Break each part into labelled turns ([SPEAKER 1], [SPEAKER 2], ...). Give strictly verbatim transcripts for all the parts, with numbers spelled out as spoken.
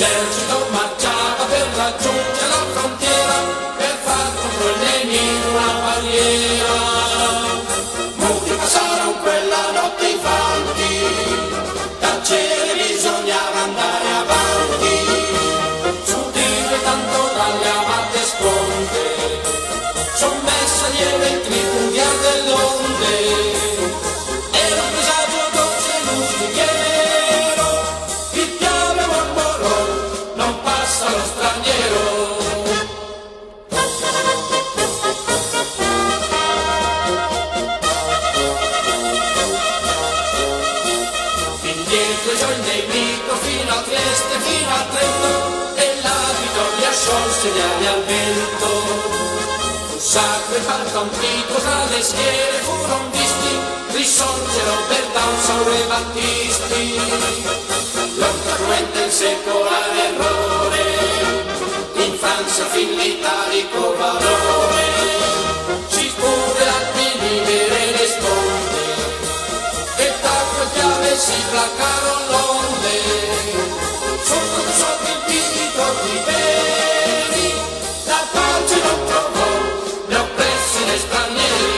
[SPEAKER 1] L'esercito marciava per raggiungere la frontiera, per far contro il nemico una barriera. Molti passarono quella notte infatti, dal cielo bisognava andare avanti, subire tanto dalle amate sponde, sommessa agli eventi mundiali dell'onde. Era un presagio dolce e lusinghiero, il chiave mormorò, non passa lo straniero. Indietro giò il nemico fino a Trieste, fino a Trento, e la vittoria sciolse gli ali al vento. Un sacro e palco antico tra le schiere furono visti, risorgero per Down, Sauro e Battisti. Lotta cruenta il secolare errore, in Francia fin l'italico valore, si spude Alpi, libere le sponde, e tacco e chiave si placarono l'onde. Sotto i sotto il pito di veri, la pace non trovò né oppressi né stranieri.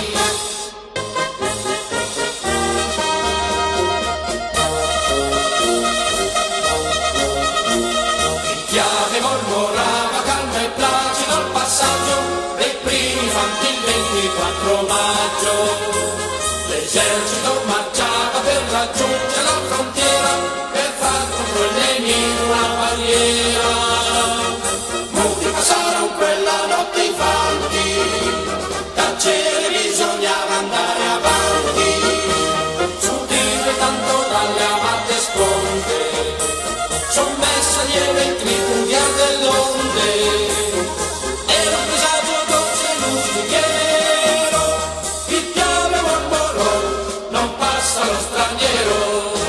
[SPEAKER 1] Il chiave mormorava calmo e placido al passaggio dei primi fanti il ventiquattro maggio. L'esercito marciava per raggiungere la frontiera, per far contro il nemico una barriera. Molti passarono quella notte infatti, dal cielo bisognava andare avanti, subire tanto dalle amate sponde, sommessa agli eventi mundiali dell'onde. Era un presagio dolce e lusinghiero, il chiave mormorò, non passa lo straniero.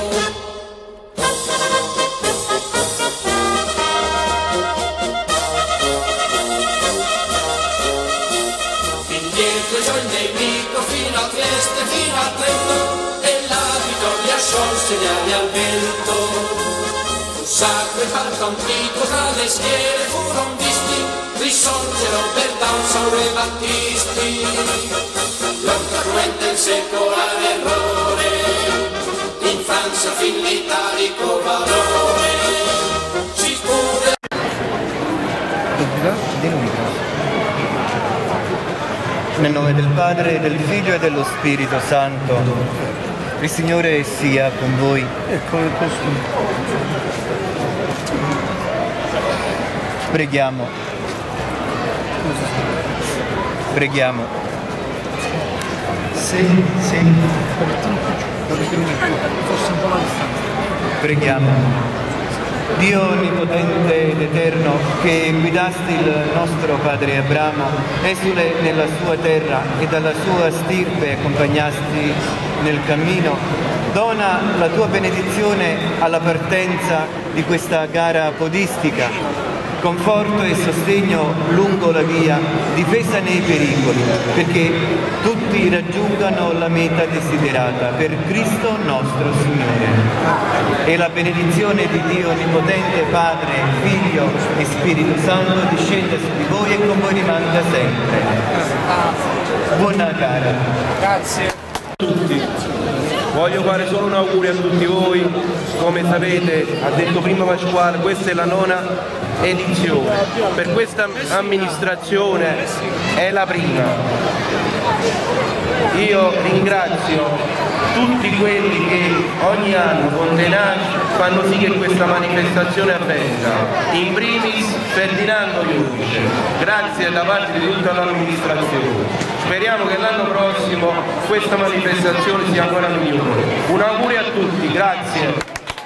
[SPEAKER 1] Indietro giò il nemico fino a Trieste, fino a Trento, e la vittoria sciolse gli ali al vento. Un sacro e palco antico tra le schiere furono visti, risorgero per Down, Sauro e Battisti. Lotta cruenta il secolare errore, in Francia fin l'italico valore, si spude.
[SPEAKER 2] Nel nome del Padre, del Figlio e dello Spirito Santo, il Signore sia con voi. Preghiamo. Preghiamo.
[SPEAKER 3] Sì, sì.
[SPEAKER 2] Preghiamo. Dio onnipotente ed eterno, che guidasti il nostro padre Abramo esule nella sua terra e dalla sua stirpe accompagnasti nel cammino, dona la tua benedizione alla partenza di questa gara podistica, conforto e sostegno lungo la via, difesa nei pericoli, perché tutti raggiungano la meta desiderata, per Cristo nostro Signore. E la benedizione di Dio Onnipotente, Padre, Figlio e Spirito Santo discenda su di voi e con voi rimanga sempre. Buona gara.
[SPEAKER 3] Grazie
[SPEAKER 4] a tutti. Voglio fare solo un augurio a tutti voi. Come sapete, ha detto prima Pasquale, questa è la nona edizione. Per questa amministrazione è la prima. Io ringrazio tutti quelli che ogni anno con tenacia fanno sì che questa manifestazione avvenga. In primis Ferdinando Iudice, grazie da parte di tutta l'amministrazione. Speriamo che l'anno prossimo questa manifestazione sia ancora migliore. Un augurio a tutti, grazie.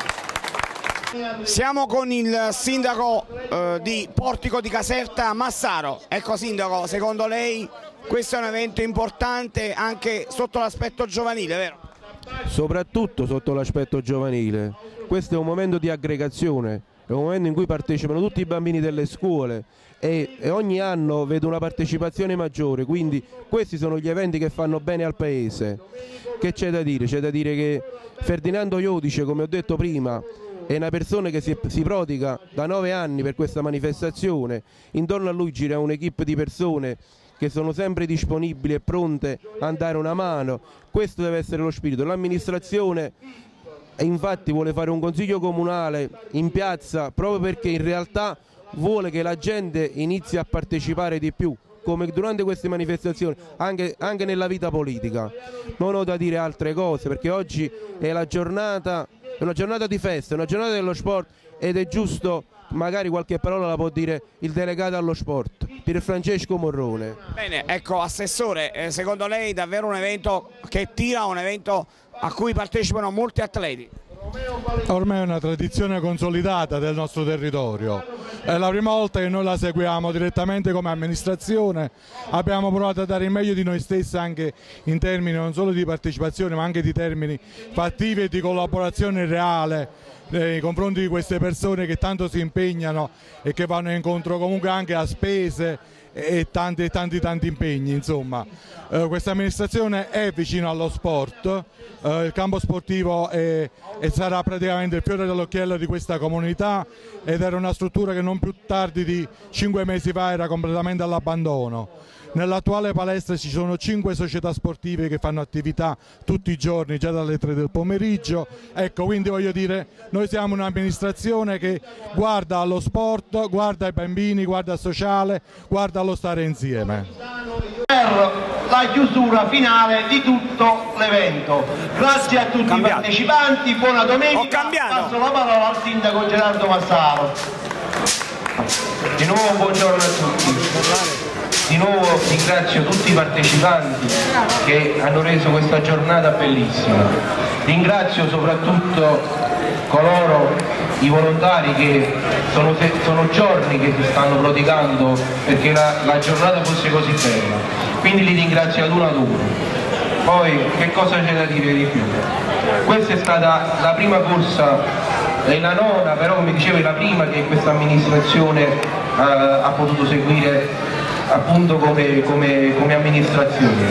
[SPEAKER 3] Siamo con il sindaco eh, di Portico di Caserta, Massaro. Ecco sindaco, secondo lei questo è un evento importante anche sotto l'aspetto giovanile, vero?
[SPEAKER 4] Soprattutto sotto l'aspetto giovanile. Questo è un momento di aggregazione, è un momento in cui partecipano tutti i bambini delle scuole e, e ogni anno vedo una partecipazione maggiore, quindi questi sono gli eventi che fanno bene al paese. Che c'è da dire? C'è da dire che Ferdinando Iudice, come ho detto prima, è una persona che si, si prodiga da nove anni per questa manifestazione, intorno a lui gira un'equipe di persone che sono sempre disponibili e pronte a dare una mano. Questo deve essere lo spirito. L'amministrazione infatti vuole fare un consiglio comunale in piazza proprio perché in realtà vuole che la gente inizi a partecipare di più, come durante queste manifestazioni, anche, anche nella vita politica. Non ho da dire altre cose perché oggi è la giornata, è una giornata di festa, è una giornata dello sport ed è giusto, magari qualche parola la può dire il delegato allo sport, Pier Francesco Morrone.
[SPEAKER 3] Bene, ecco Assessore, eh, secondo lei davvero un evento che tira, un evento a cui partecipano molti atleti?
[SPEAKER 5] Ormai è una tradizione consolidata del nostro territorio, è la prima volta che noi la seguiamo direttamente come amministrazione, abbiamo provato a dare il meglio di noi stessi anche in termini non solo di partecipazione ma anche di termini fattivi e di collaborazione reale nei confronti di queste persone che tanto si impegnano e che vanno incontro comunque anche a spese e tanti tanti tanti impegni. Insomma, eh, questa amministrazione è vicino allo sport, eh, il campo sportivo è, e sarà praticamente il fiore dell'occhiello di questa comunità ed era una struttura che non più tardi di cinque mesi fa era completamente all'abbandono. Nell'attuale palestra ci sono cinque società sportive che fanno attività tutti i giorni, già dalle tre del pomeriggio. Ecco, quindi voglio dire, noi siamo un'amministrazione che guarda allo sport, guarda ai bambini, guarda al sociale, guarda allo stare insieme.
[SPEAKER 6] Per la chiusura finale di tutto l'evento. Grazie a tutti
[SPEAKER 3] Cambiato.
[SPEAKER 6] i partecipanti, buona domenica.
[SPEAKER 3] Ho cambiato.
[SPEAKER 6] Passo la parola al sindaco Gerardo Massaro.
[SPEAKER 4] Di nuovo buongiorno a tutti. Di nuovo ringrazio tutti i partecipanti che hanno reso questa giornata bellissima. Ringrazio soprattutto coloro, i volontari che sono, sono giorni che si stanno prodigando perché la, la giornata fosse così bella. Quindi li ringrazio ad uno ad uno. Poi che cosa c'è da dire di più? Questa è stata la prima corsa, è la nona, però come dicevo è la prima che questa amministrazione eh, ha potuto seguire appunto come, come, come amministrazione.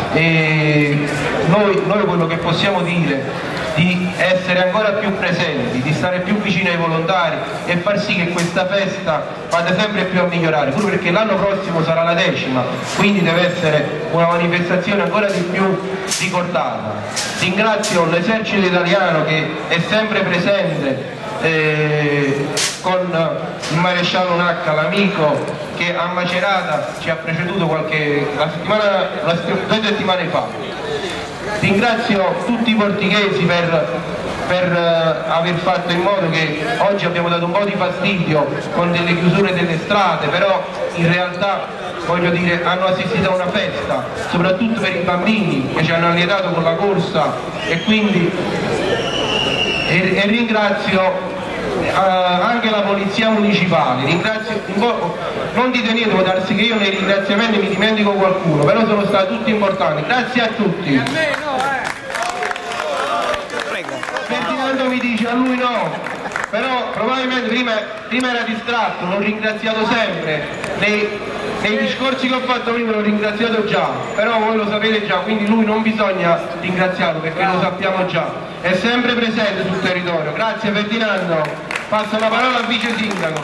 [SPEAKER 4] E noi, noi quello che possiamo dire di essere ancora più presenti, di stare più vicini ai volontari e far sì che questa festa vada sempre più a migliorare, pure perché l'anno prossimo sarà la decima, quindi deve essere una manifestazione ancora di più ricordata. Ringrazio l'esercito italiano che è sempre presente eh, con il maresciallo Nacca, l'amico che a Macerata ci ha preceduto qualche, la settimana, la, due settimane fa. Ringrazio tutti i portighesi per, per uh, aver fatto in modo che oggi abbiamo dato un po' di fastidio con delle chiusure delle strade, però in realtà voglio dire hanno assistito a una festa, soprattutto per i bambini che ci hanno allietato con la corsa e quindi e, e ringrazio Uh, anche la polizia municipale. Ringrazio, non dite niente, può darsi che io nei ringraziamenti mi dimentico qualcuno, però sono stati tutti importanti. Grazie a tutti. Ferdinando mi dice a lui no, però probabilmente prima, prima era distratto, l'ho ringraziato sempre. Nei, nei discorsi che ho fatto prima l'ho ringraziato già, però voi lo sapete già, quindi lui non bisogna ringraziarlo perché lo sappiamo già. È sempre presente sul territorio. Grazie Ferdinando. Passo la parola al vice sindaco.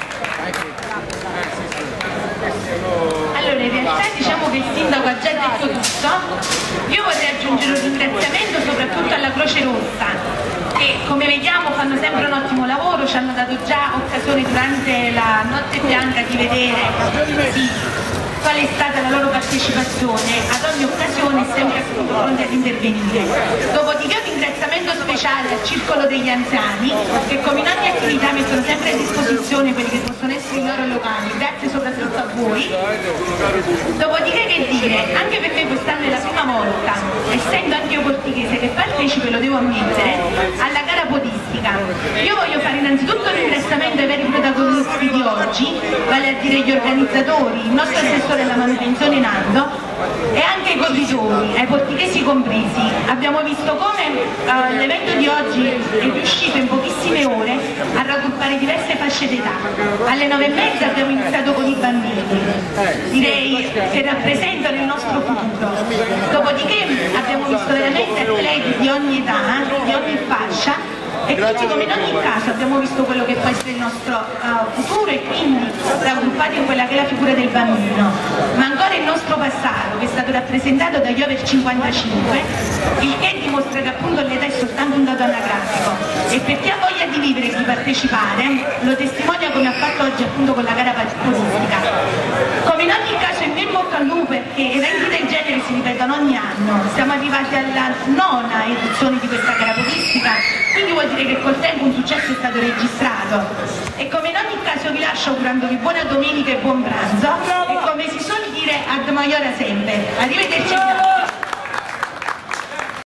[SPEAKER 7] Allora, in realtà diciamo che il sindaco ha già detto tutto. Io vorrei aggiungere un ringraziamento soprattutto alla Croce Rossa, che come vediamo fanno sempre un ottimo lavoro, ci hanno dato già occasione durante la notte bianca di vedere sì, qual è stata la loro partecipazione ad ogni occasione, sempre appunto pronti ad intervenire. Dopodiché un ringraziamento speciale al Circolo degli Anziani, che come in ogni attività mettono sempre a disposizione quelli che possono essere i loro locali, grazie soprattutto a voi. Dopodiché che dire, anche per me quest'anno è la prima volta, essendo anche io portighese, che partecipe, lo devo ammettere, alla gara podistica. Io voglio fare innanzitutto un ringraziamento ai veri protagonisti di oggi, vale a dire gli organizzatori, il nostro assessore della manutenzione Nando e anche ai corridori, ai portighesi compresi. Abbiamo visto come uh, l'evento di oggi è riuscito in pochissime ore a raggruppare diverse fasce d'età. Alle nove e mezza abbiamo iniziato con i bambini, direi che rappresentano il nostro futuro. Dopodiché abbiamo visto veramente atleti di ogni età, di ogni fascia, E quindi come in ogni caso abbiamo visto quello che può essere il nostro uh, futuro e quindi raggruppati in quella che è la figura del bambino, ma ancora il nostro passato che è stato rappresentato dagli over cinquantacinque, il che dimostra che appunto l'età è soltanto un dato anagrafico, e per chi ha voglia di vivere e di partecipare lo testimonia come ha fatto oggi appunto con la gara podistica. Come in ogni caso in bocca al lupo, perché eventi del genere si ripetono ogni anno, siamo arrivati alla nona edizione di questa gara podistica, quindi vuol dire che col tempo un successo è stato registrato. E come in ogni caso vi lascio augurandovi buona domenica e buon pranzo, e come si suol dire ad maiora sempre. Arrivederci.